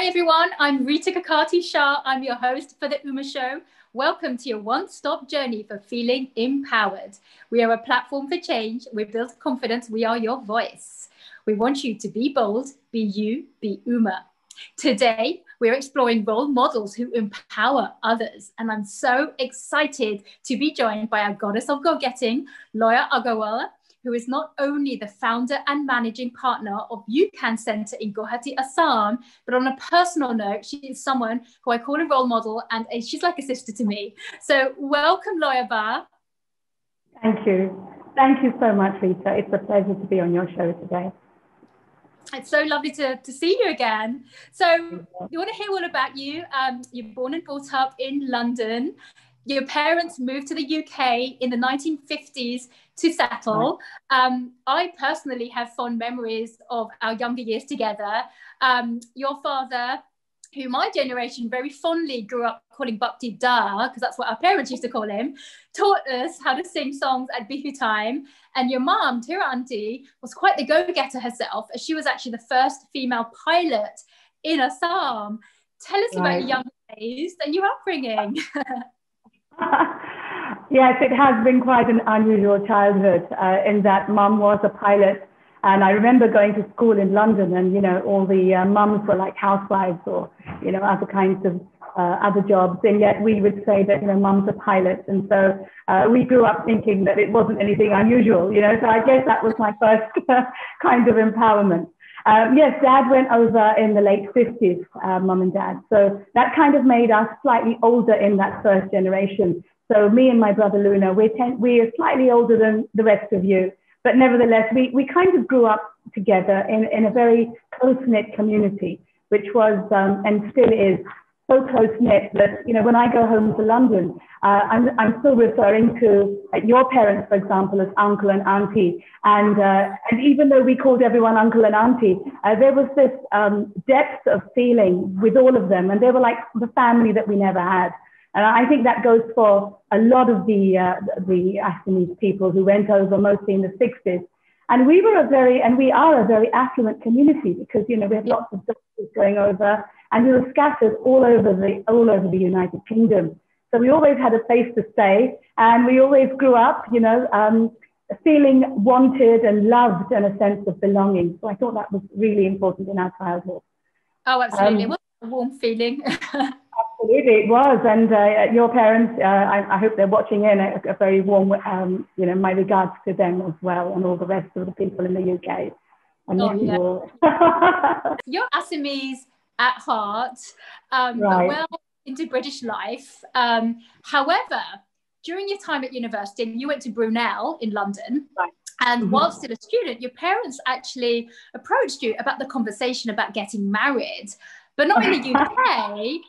everyone, I'm Rita Kakati-Shah. I'm your host for the Uma Show. Welcome to your one-stop journey for feeling empowered. We are a platform for change. We build confidence. We are your voice. We want you to be bold, be you, be Uma. Today, we're exploring role models who empower others. And I'm so excited to be joined by our goddess of go-getting, Loya Agarwala, who is not only the founder and managing partner of YUPP Center in Guwahati, Assam, but on a personal note, she is someone who I call a role model, and she's like a sister to me. So welcome, Loya Ba. Thank you. Thank you so much, Rita. It's a pleasure to be on your show today. It's so lovely to see you again. So you want to hear all about you. You're born and brought up in London. Your parents moved to the UK in the 1950s to settle. I personally have fond memories of our younger years together. Your father, who my generation very fondly grew up calling Bhakti Da, because that's what our parents used to call him, taught us how to sing songs at Bihu time. And your mom, Tira Auntie, was quite the go-getter herself, as she was actually the first female pilot in Assam. Tell us about your young days and your upbringing. Yes, it has been quite an unusual childhood in that mum was a pilot. And I remember going to school in London and, you know, all the mums were like housewives or, you know, other kinds of other jobs. And yet we would say that, you know, mum's a pilot. And so we grew up thinking that it wasn't anything unusual, you know, so I guess that was my first kind of empowerment. Yes, Dad went over in the late 50s, Mum and Dad. So that kind of made us slightly older in that first generation. So me and my brother Luna, we're slightly older than the rest of you. But nevertheless, we kind of grew up together in a very close-knit community, which was and still is so close-knit that, you know, when I go home to London, I'm still referring to your parents, for example, as uncle and auntie. And even though we called everyone uncle and auntie, there was this depth of feeling with all of them. And they were like the family that we never had. And I think that goes for a lot of the Assamese people who went over mostly in the 60s. And we are a very affluent community because, you know, we have lots of doctors going over and we were scattered all over the United Kingdom. So we always had a place to stay and we always grew up, you know, feeling wanted and loved and a sense of belonging. So I thought that was really important in our childhood. Oh, absolutely. It was a warm feeling. Absolutely, it was. And your parents, I hope they're watching in, a very warm, you know, my regards to them as well and all the rest of the people in the UK. You're Assamese at heart, but well into British life. However, during your time at university, you went to Brunel in London. And while still a student, your parents actually approached you about the conversation about getting married, but not in the UK.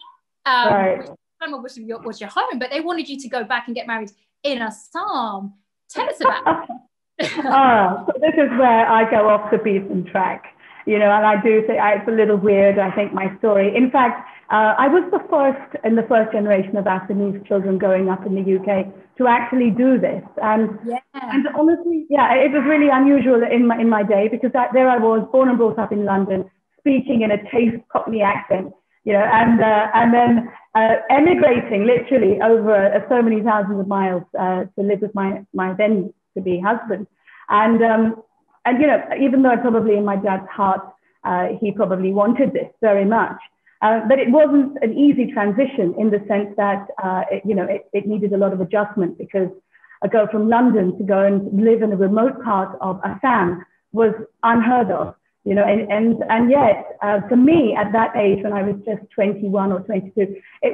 Which was your home, but they wanted you to go back and get married in Assam. Tell us about it. So this is where I go off the beaten track, you know, and I do think it's a little weird, I think, my story. In fact, I was the first in the first generation of Assamese children growing up in the UK to actually do this. And honestly, it was really unusual in my day because there I was, born and brought up in London, speaking in a chaste Cockney accent. You know, and then emigrating literally over so many thousands of miles to live with my then to be husband, and you know, even though probably in my dad's heart he probably wanted this very much, but it wasn't an easy transition in the sense that it needed a lot of adjustment because a girl from London to go and live in a remote part of Assam was unheard of. You know, and yet, for me at that age, when I was just 21 or 22, it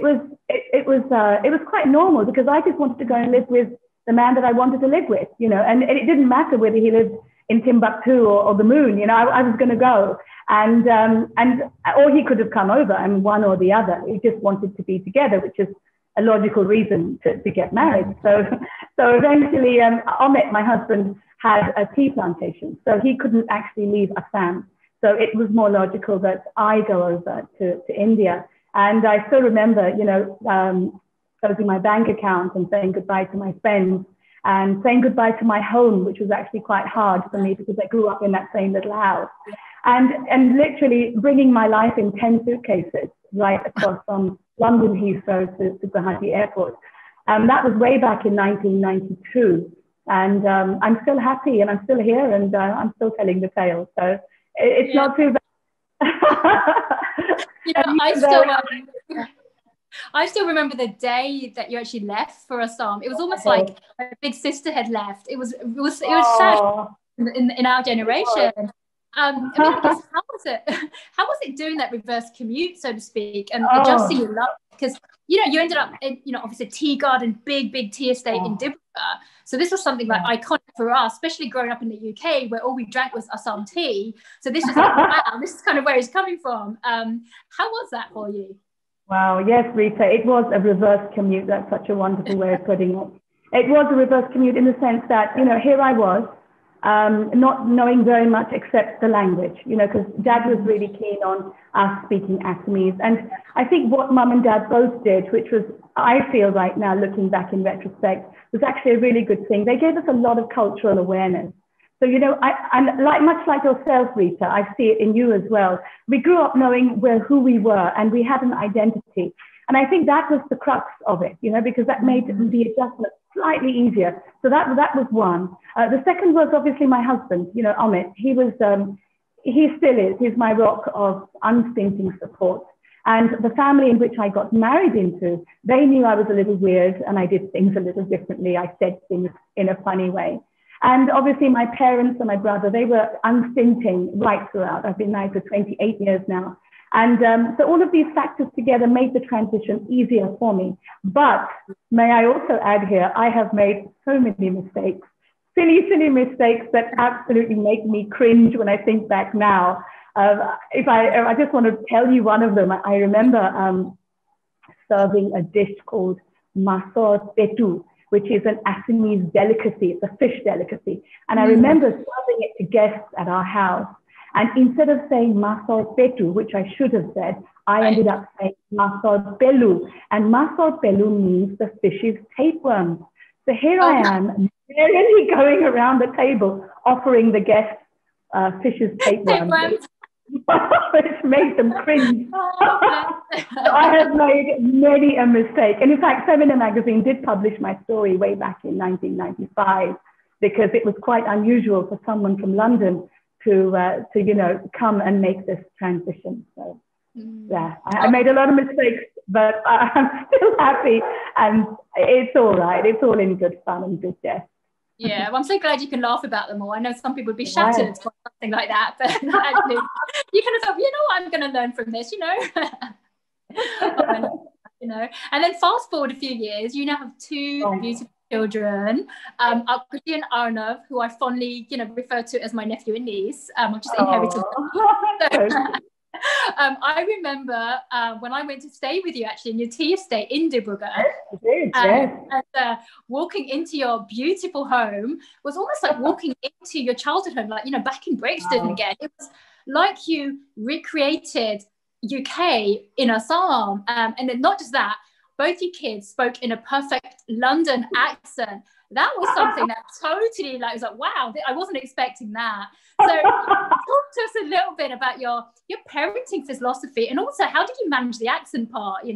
was quite normal because I just wanted to go and live with the man that I wanted to live with, you know, and it didn't matter whether he lived in Timbuktu or the moon, you know, I was going to go, and or he could have come over, and one or the other. We just wanted to be together, which is a logical reason to get married. So eventually, Amit, my husband, had a tea plantation, so he couldn't actually leave Assam. So it was more logical that I go over to India. And I still remember, you know, closing my bank account and saying goodbye to my friends and saying goodbye to my home, which was actually quite hard for me because I grew up in that same little house. and literally bringing my life in 10 suitcases right across from London Heathrow to Guwahati Airport. That was way back in 1992. And I'm still happy and I'm still here and I'm still telling the tale. So it's not too bad. I still remember the day that you actually left for Assam. It was almost like a big sister had left. It was sad in our generation. I mean, I guess, how was it doing that reverse commute, so to speak, and adjusting your life? Because, you ended up in, obviously tea garden, big tea estate in Dibrugarh. So this was something like iconic for us, especially growing up in the UK, where all we drank was Assam tea. So this was like, wow, this is kind of where it's coming from. How was that for you? Wow, yes, Rita, it was a reverse commute. That's such a wonderful way of putting it. It was a reverse commute in the sense that, here I was, not knowing very much except the language, because Dad was really keen on us speaking Assamese. And I think what Mum and Dad both did, which was, I feel right now, looking back in retrospect, was actually a really good thing. They gave us a lot of cultural awareness. So, much like yourself, Rita, I see it in you as well. We grew up knowing who we were and we had an identity. And I think that was the crux of it, because that made the adjustment slightly easier. So that was one. The second was obviously my husband, Amit. He still is. He's my rock of unstinting support. And the family in which I got married into, they knew I was a little weird and I did things a little differently. I said things in a funny way. And obviously my parents and my brother, they were unstinting right throughout. I've been married for 28 years now. And so all of these factors together made the transition easier for me. But may I also add here, I have made so many mistakes, silly mistakes that absolutely make me cringe when I think back now. If I just want to tell you one of them, I remember serving a dish called masor petu, which is an Assamese delicacy. It's a fish delicacy. And I remember serving it to guests at our house. And instead of saying masor petu, which I should have said, I ended up saying masor pelu. And masor pelu means the fish's tapeworms. So here I am, merrily going around the table, offering the guests fish's tapeworms. Which made them cringe. I have made many a mistake. And in fact, Femina magazine did publish my story way back in 1995, because it was quite unusual for someone from London to come and make this transition. So yeah, I made a lot of mistakes, but I'm still happy, and it's all right. It's all in good fun and good jest. Yeah, well, I'm so glad you can laugh about them all. I know some people would be shattered by something like that, but actually, you kind of thought, what, I'm going to learn from this, And then fast forward a few years, you now have two beautiful children, Akriti and Arnav, who I fondly, refer to as my nephew and niece. I've just inherited them. I remember when I went to stay with you actually in your tea estate in Dibrugarh, and walking into your beautiful home was almost like walking into your childhood home, like back in Brixton again. It was like you recreated UK in Assam, and then not just that, both your kids spoke in a perfect London accent. That was something that totally was like, wow, I wasn't expecting that. So talk to us a little bit about your parenting philosophy, and also how did you manage the accent part,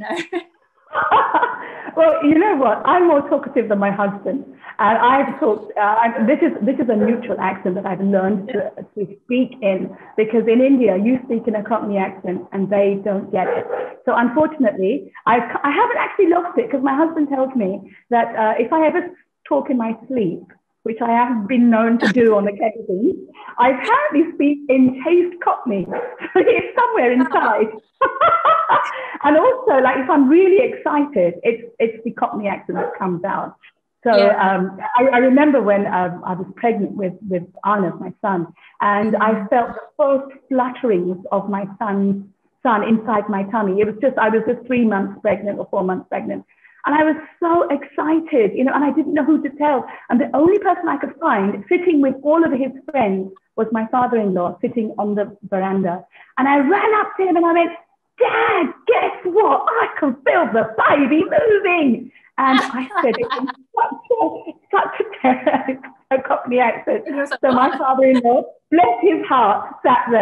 Well, you know what? I'm more talkative than my husband. And I've talked, this is a neutral accent that I've learned to speak in, because in India, you speak in a Cockney accent and they don't get it. So unfortunately, I haven't actually lost it, because my husband tells me that if I ever talk in my sleep, which I have been known to do on occasion, I apparently speak in chaste Cockney. So it's somewhere inside. And also, if I'm really excited, it's the Cockney accent that comes out. So I remember when I was pregnant with Arnav, my son, and I felt the first flutterings of my son inside my tummy. I was just 3 months pregnant or 4 months pregnant. And I was so excited, and I didn't know who to tell. And the only person I could find sitting with all of his friends was my father-in-law sitting on the veranda. And I ran up to him and I went, "Dad, guess what? I can feel the baby moving." And I said it in such a Cockney accent. So my father-in-law, bless his heart, sat there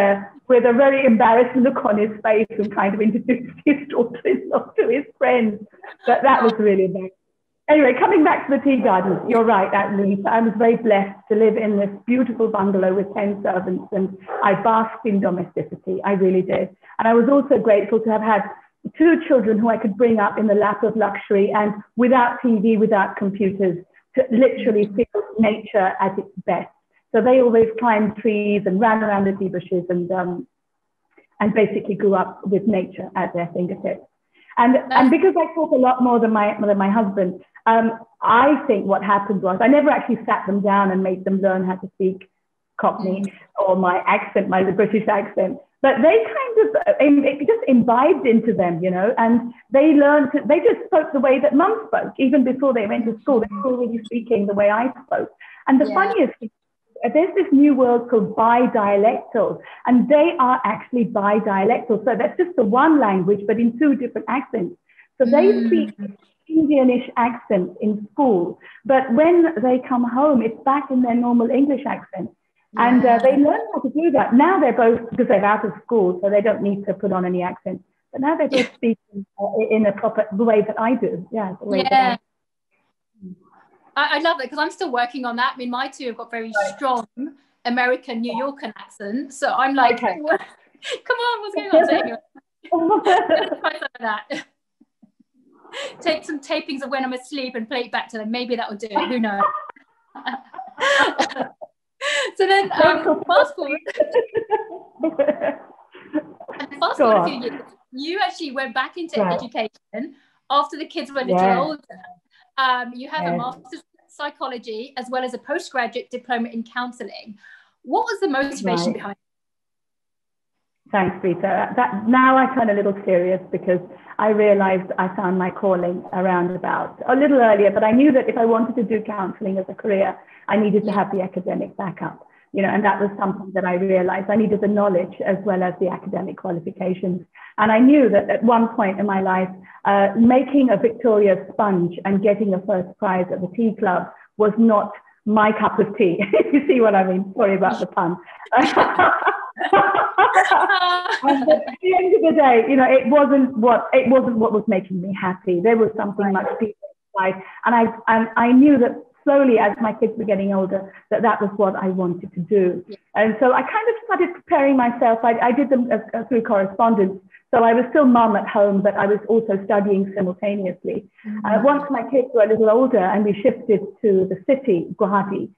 with a very embarrassed look on his face, and kind of introduced his daughter-in-law to his friends. But that was really embarrassing. Anyway, coming back to the tea gardens, you're right, Lisa. I was very blessed to live in this beautiful bungalow with 10 servants, and I basked in domesticity. I really did. And I was also grateful to have had 2 children who I could bring up in the lap of luxury and without TV, without computers, to literally feel nature at its best. So they always climbed trees and ran around the tea bushes and basically grew up with nature at their fingertips. And because I talk a lot more than my husband, I think what happened was I never actually sat them down and made them learn how to speak Cockney or my accent, my British accent. But they kind of, it just imbibed into them, you know, and they learned, they just spoke the way that mum spoke. Even before they went to school, they were already speaking the way I spoke. And the funniest thing, there's this new word called bi-dialectal, and they are actually bi-dialectal. So that's just the one language, but in 2 different accents. So they speak Indianish accent in school, but when they come home, it's back in their normal English accent. And they learn how to do that. Now they're both, because they're out of school, so they don't need to put on any accent. But now they're both speaking in a proper, the way that I do. The way that I love it, because I'm still working on that. I mean, my 2 have got very strong American, New Yorker accents. So I'm like, come on, what's going on? So anyway, I'm going to try some of that. Take some tapings of when I'm asleep and play it back to them. Maybe that will do it. Who knows? So then, fast forward a few years, you actually went back into education after the kids were a little older. You have a master's in psychology as well as a postgraduate diploma in counselling. What was the motivation behind it? Thanks, Rita. Now I turn a little serious, because I realized I found my calling around about a little earlier, but I knew that if I wanted to do counseling as a career, I needed to have the academic backup, you know, and that was something that I realized I needed the knowledge as well as the academic qualifications. And I knew that at one point in my life, making a Victoria sponge and getting a first prize at the tea club was not my cup of tea, if you see what I mean. Sorry about the pun. And at the end of the day, you know, it wasn't what was making me happy. There was something much deeper inside, and I knew that slowly, as my kids were getting older, that was what I wanted to do. And so I kind of started preparing myself. I did them through correspondence. So I was still mum at home, but I was also studying simultaneously. Once my kids were a little older and we shifted to the city, Guwahati,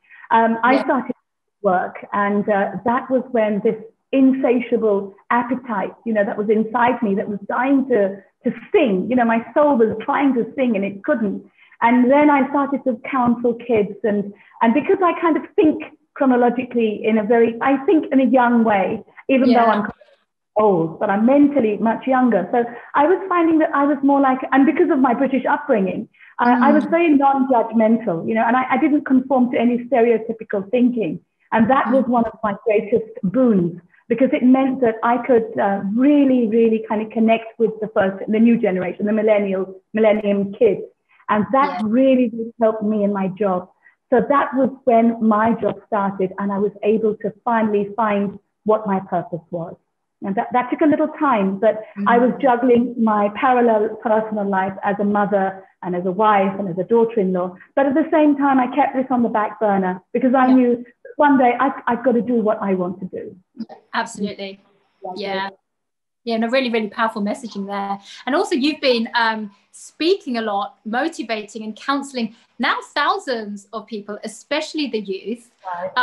I started work, and that was when this insatiable appetite, you know, that was inside me, that was dying to sing, you know, my soul was trying to sing and it couldn't. And then I started to counsel kids, and because I kind of think chronologically I think in a young way, even though I'm old, but I'm mentally much younger. So I was finding that I was more like, and because of my British upbringing, I was very non-judgmental, you know, and I didn't conform to any stereotypical thinking. And that was one of my greatest boons, because it meant that I could really, really kind of connect with the new generation, the millennium kids. And that really, really helped me in my job. So that was when my job started, and I was able to finally find what my purpose was. And that took a little time, but I was juggling my parallel personal life as a mother and as a wife and as a daughter-in-law. But at the same time, I kept this on the back burner, because I knew one day I've got to do what I want to do. Absolutely. Yeah, and a really, really powerful messaging there. And also you've been speaking a lot, motivating and counselling now thousands of people, especially the youth,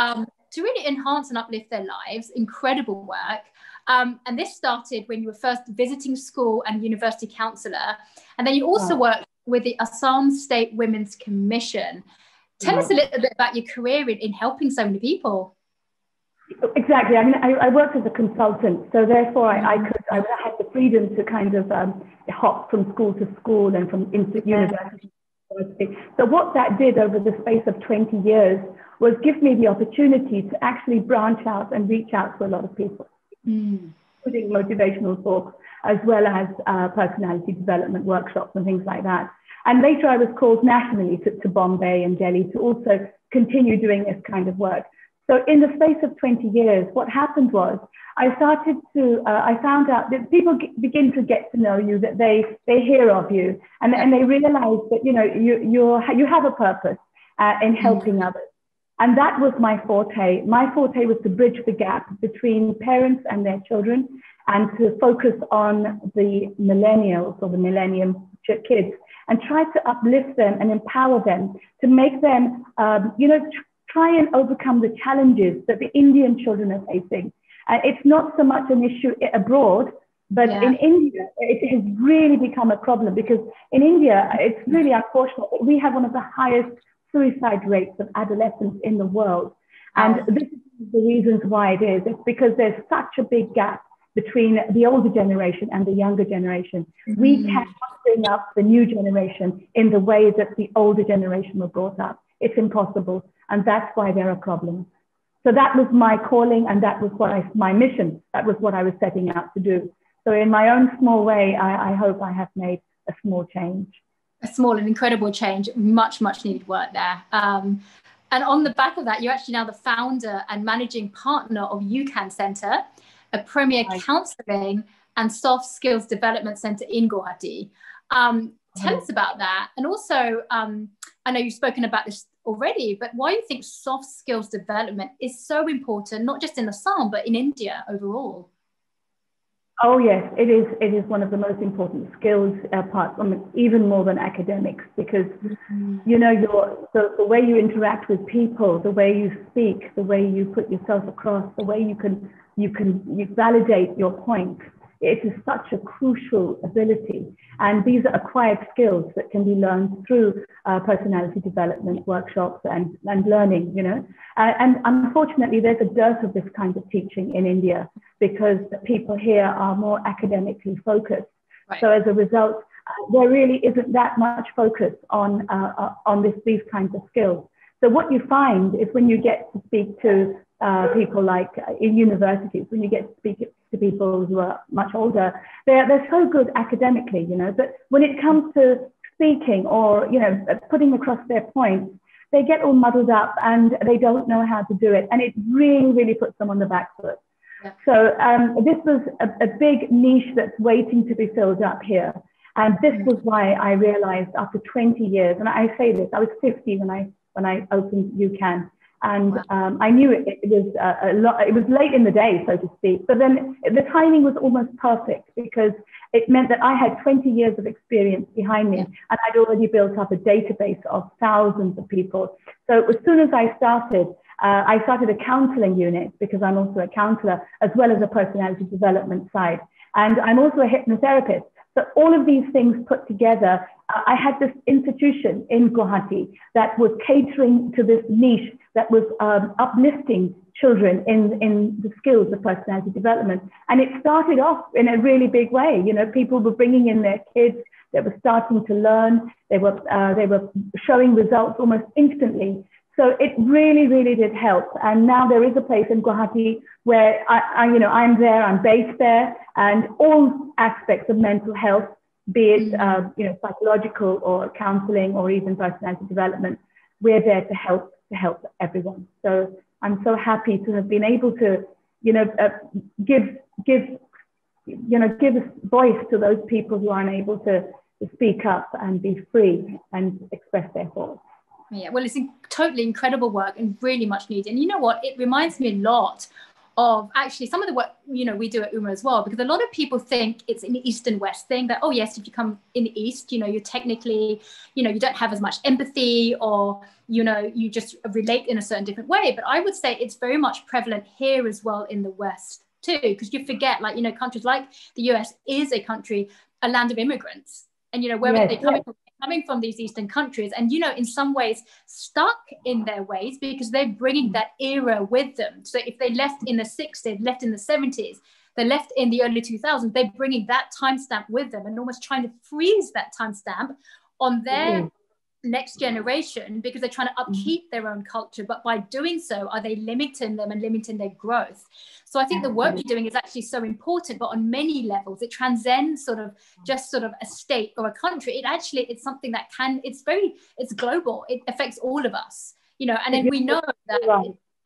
to really enhance and uplift their lives. Incredible work. And this started when you were first visiting school and university counsellor. And then you also worked with the Assam State Women's Commission. Tell us a little bit about your career in helping so many people. Exactly. I mean, I worked as a consultant, so therefore I had the freedom to kind of hop from school to school and from university to university. So what that did over the space of 20 years was give me the opportunity to actually branch out and reach out to a lot of people, including motivational talks, as well as personality development workshops and things like that. And later I was called nationally to Bombay and Delhi to also continue doing this kind of work. So in the space of 20 years, what happened was I found out that people begin to get to know you, that they hear of you, and they realize that, you know, you have a purpose in helping others. And that was my forte. My forte was to bridge the gap between parents and their children, and to focus on the millennials, or the millennium kids, and try to uplift them and empower them to make them, you know, try and overcome the challenges that the Indian children are facing. It's not so much an issue abroad, but in India, it has really become a problem, because in India, it's really unfortunate. We have one of the highest suicide rates of adolescents in the world. And this is the reasons why it is. It's because there's such a big gap between the older generation and the younger generation. We cannot bring up the new generation in the way that the older generation were brought up. It's impossible. And that's why there are problems. So that was my calling, and that was my mission. That was what I was setting out to do. So in my own small way, I hope I have made a small change. A small and incredible change, much, much needed work there. And on the back of that, you're actually now the founder and managing partner of UCAN Centre, a premier counselling and soft skills development centre in Guwahati. Tell us about that. And also, I know you've spoken about this already, but why you think soft skills development is so important, not just in Assam, but in India overall? Oh yes, it is. It is one of the most important skills, apart from even more than academics, because you know, the way you interact with people, the way you speak, the way you put yourself across, the way you validate your point. It is such a crucial ability, and these are acquired skills that can be learned through personality development workshops and learning, you know. And unfortunately, there's a dearth of this kind of teaching in India, because the people here are more academically focused. Right. So as a result, there really isn't that much focus on these kinds of skills. So what you find is, when you get to speak to people like in universities, when you get to speak to people who are much older, they're so good academically, you know, but when it comes to speaking or, you know, putting across their points, they get all muddled up and they don't know how to do it. And it really, really puts them on the back foot. Yeah. So this was a big niche that's waiting to be filled up here. And this was why I realized after 20 years, and I say this, I was 50 when I opened UCAN. And I knew it was late in the day, so to speak, but then the timing was almost perfect, because it meant that I had 20 years of experience behind me, and I'd already built up a database of thousands of people. So as soon as I started a counseling unit, because I'm also a counselor, as well as a personality development side. And I'm also a hypnotherapist. So all of these things put together, I had this institution in Guwahati that was catering to this niche, that was uplifting children in the skills of personality development. And it started off in a really big way. You know, people were bringing in their kids, they were starting to learn, they were showing results almost instantly. So it really, really did help. And now there is a place in Guwahati where I'm there, I'm based there, and all aspects of mental health, be it psychological or counseling or even personality development, we're there to help everyone. So I'm so happy to have been able to, give a voice to those people who aren't able to speak up and be free and express their thoughts. Yeah, well, it's totally incredible work and really much needed. And you know what? It reminds me a lot of actually some of the work, we do at UMA as well, because a lot of people think it's an East and West thing, that, oh, yes, if you come in the East, you're technically, you don't have as much empathy, or, you just relate in a certain different way. But I would say it's very much prevalent here as well in the West too, because you forget, countries like the US is a land of immigrants. And, where are they coming from? Coming from these Eastern countries, and in some ways stuck in their ways, because they're bringing that era with them. So if they left in the 60s, left in the 70s, they left in the early 2000s, they're bringing that timestamp with them and almost trying to freeze that timestamp on their next generation, because they're trying to upkeep their own culture. But by doing so, are they limiting them and limiting their growth? So I think the work you're doing is actually so important, but on many levels. It transcends just a state or a country. It's something that it's global. It affects all of us, and then we know that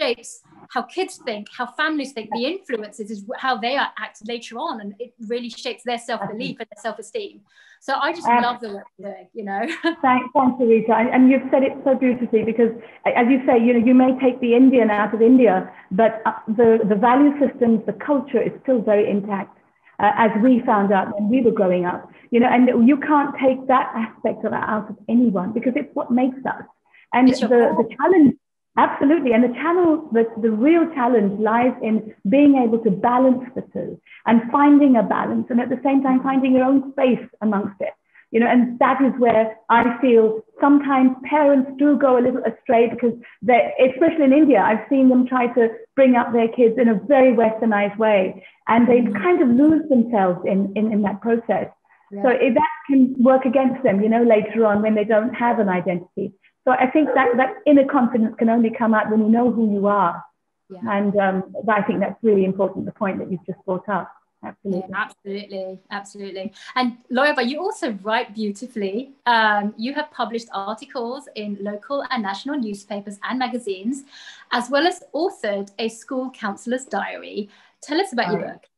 shapes how kids think, how families think. The influences is how they are acted later on, and it really shapes their self-belief and their self-esteem. So I just love the work you're doing, you know. Thanks, Rita. And you've said it so beautifully, because as you say, you know, you may take the Indian out of India, but the value systems, the culture is still very intact, as we found out when we were growing up, you know, and you can't take that aspect of it out of anyone, because it's what makes us. And the challenge, absolutely, and the real challenge lies in being able to balance the two and finding a balance, and at the same time finding your own space amongst it, you know. And that is where I feel sometimes parents do go a little astray, because they, especially in India, I've seen them try to bring up their kids in a very westernized way, and they kind of lose themselves in that process. Yeah. So that can work against them, you know, later on when they don't have an identity. So I think that inner confidence can only come out when you know who you are. Yeah. And I think that's really important, the point that you've just brought up. Absolutely. Yeah, absolutely. Absolutely. And Loya, you also write beautifully. You have published articles in local and national newspapers and magazines, as well as authored a school counselor's diary. Tell us about your book.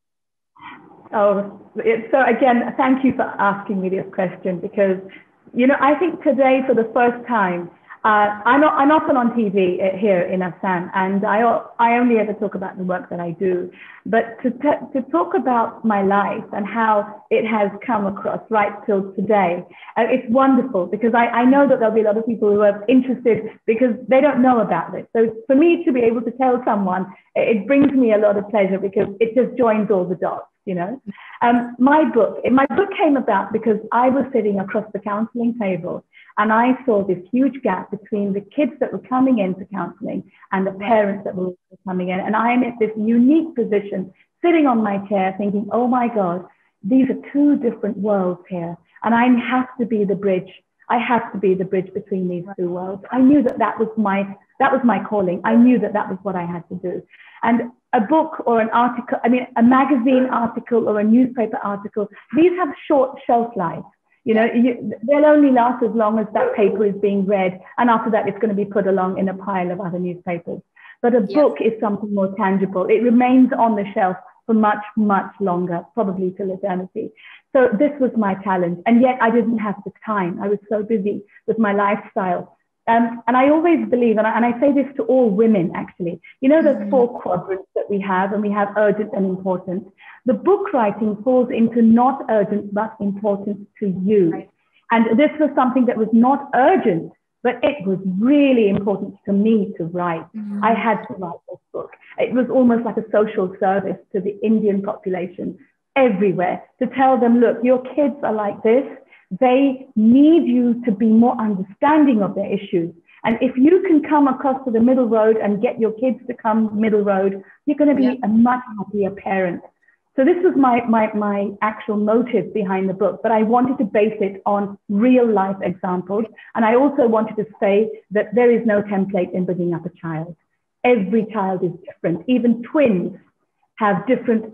So again, thank you for asking me this question, because, you know, I think today for the first time, I'm often on TV here in Assam, and I only ever talk about the work that I do. But to talk about my life and how it has come across right till today, it's wonderful, because I know that there'll be a lot of people who are interested because they don't know about it. So for me to be able to tell someone, it brings me a lot of pleasure, because it just joins all the dots, you know. My book came about because I was sitting across the counseling table, and I saw this huge gap between the kids that were coming into counseling and the parents that were coming in. And I'm at this unique position, sitting on my chair thinking, oh my God, these are two different worlds here. And I have to be the bridge. I have to be the bridge between these two worlds. I knew that was my calling. I knew that was what I had to do. And a book or an article, a magazine article or a newspaper article, these have short shelf life. You know, they'll only last as long as that paper is being read. And after that, it's going to be put along in a pile of other newspapers. But a book is something more tangible. It remains on the shelf for much, much longer, probably till eternity. So this was my challenge. And yet I didn't have the time. I was so busy with my lifestyle. And I always believe, and I say this to all women, actually, you know, there's 4 quadrants that we have, and we have urgent and important. The book writing falls into not urgent, but important to you. Right. And this was something that was not urgent, but it was really important to me to write. I had to write this book. It was almost like a social service to the Indian population everywhere, to tell them, look, your kids are like this. They need you to be more understanding of their issues. And if you can come across to the middle road and get your kids to come middle road, you're going to be a much happier parent. So this was my actual motive behind the book, but I wanted to base it on real life examples. And I also wanted to say that there is no template in bringing up a child. Every child is different. Even twins have different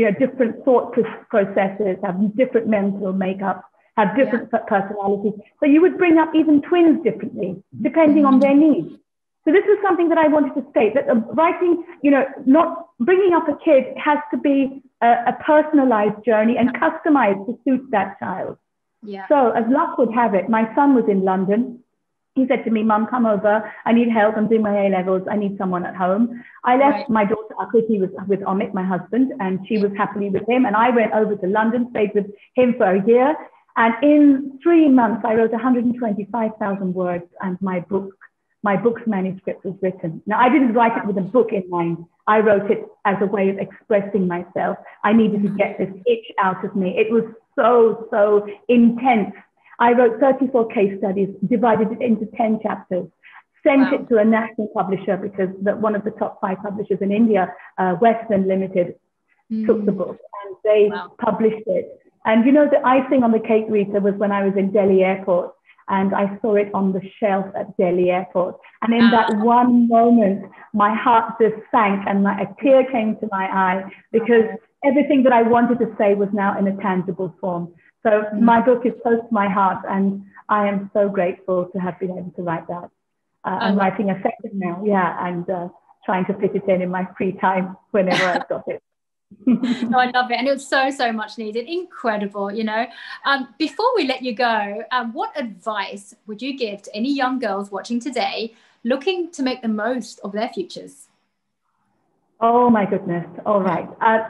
thought processes, have different mental makeup, have different personalities. So you would bring up even twins differently, depending on their needs. So this was something that I wanted to state, that writing, you know, not bringing up a kid has to be a personalized journey and customized to suit that child. Yeah. So as luck would have it, my son was in London. He said to me, Mum, come over. I need help. I'm doing my A-levels. I need someone at home. I left my daughter Akriti with Amit, my husband, and she was happily with him. And I went over to London, stayed with him for a year. And in 3 months, I wrote 125,000 words, and my book's manuscript was written. Now, I didn't write it with a book in mind. I wrote it as a way of expressing myself. I needed to get this itch out of me. It was so intense. I wrote 34 case studies, divided it into 10 chapters, sent it to a national publisher, because one of the top 5 publishers in India, Western Limited, took the book, and they published it. And you know, the icing on the cake, Rita, was when I was in Delhi airport, and I saw it on the shelf at Delhi airport. And in that one moment, my heart just sank, and a tear came to my eye, because everything that I wanted to say was now in a tangible form. So my book is close to my heart, and I am so grateful to have been able to write that. I'm writing a second now, and trying to fit it in my free time whenever I've got it. No, I love it. And it was so, so much needed. Incredible, you know. Before we let you go, what advice would you give to any young girls watching today looking to make the most of their futures? Oh my goodness. All right.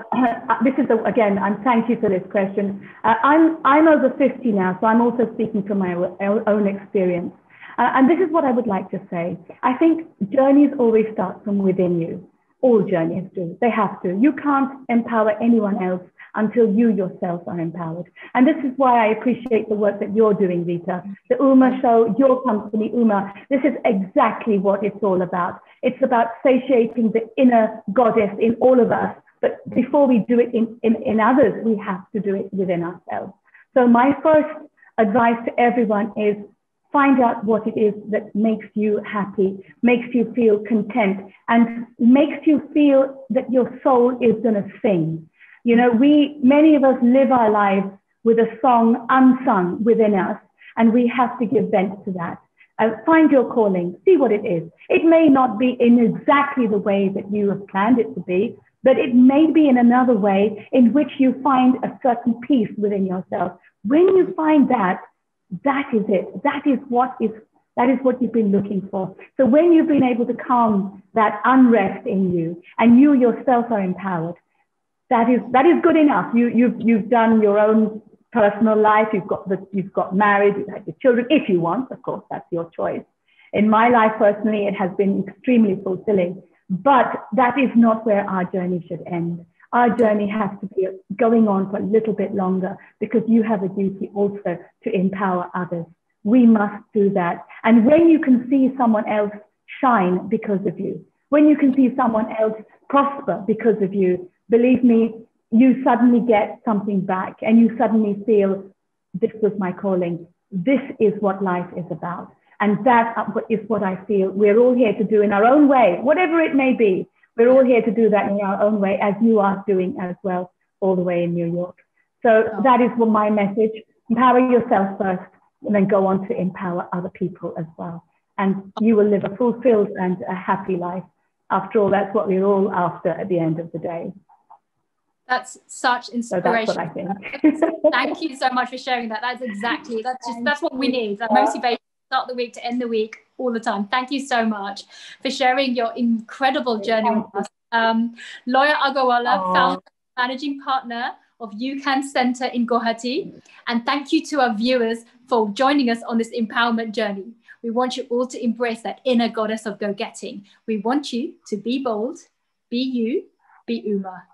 This is again, thank you for this question. I'm over 50 now, so I'm also speaking from my own experience. And this is what I would like to say. I think journeys always start from within you. All journeys do. They have to. You can't empower anyone else until you yourself are empowered. And this is why I appreciate the work that you're doing, Rita. The UMA show, your company, UMA, this is exactly what it's all about. It's about satiating the inner goddess in all of us. But before we do it in others, we have to do it within ourselves. So my first advice to everyone is find out what it is that makes you happy, makes you feel content, and makes you feel that your soul is going to sing. You know, many of us live our lives with a song unsung within us, and we have to give vent to that. Find your calling, see what it is. It may not be in exactly the way that you have planned it to be, but it may be in another way in which you find a certain peace within yourself. When you find that, that is it. That is what you've been looking for. So when you've been able to calm that unrest in you, and you yourself are empowered, that is good enough. You've done your own personal life. You've got married. You've had your children, if you want. Of course, that's your choice. In my life personally, it has been extremely fulfilling. But that is not where our journey should end. Our journey has to be going on for a little bit longer, because you have a duty also to empower others. We must do that. And when you can see someone else shine because of you, when you can see someone else prosper because of you, believe me, you suddenly get something back, and you suddenly feel, this was my calling. This is what life is about. And that is what I feel we're all here to do in our own way, whatever it may be. We're all here to do that in our own way, as you are doing as well, all the way in New York. So that is what my message. Empower yourself first, and then go on to empower other people as well. And you will live a fulfilled and a happy life. After all, that's what we're all after at the end of the day. That's such inspiration. So that's what I think. Thank you so much for sharing that. That's what we need. That motivation to start the week, to end the week, all the time. Thank you so much for sharing your incredible journey with us. Loya Agarwala, founder, managing partner of UCAN Center in Guwahati. And thank you to our viewers for joining us on this empowerment journey. We want you all to embrace that inner goddess of go-getting. We want you to be bold, be you, be UMA.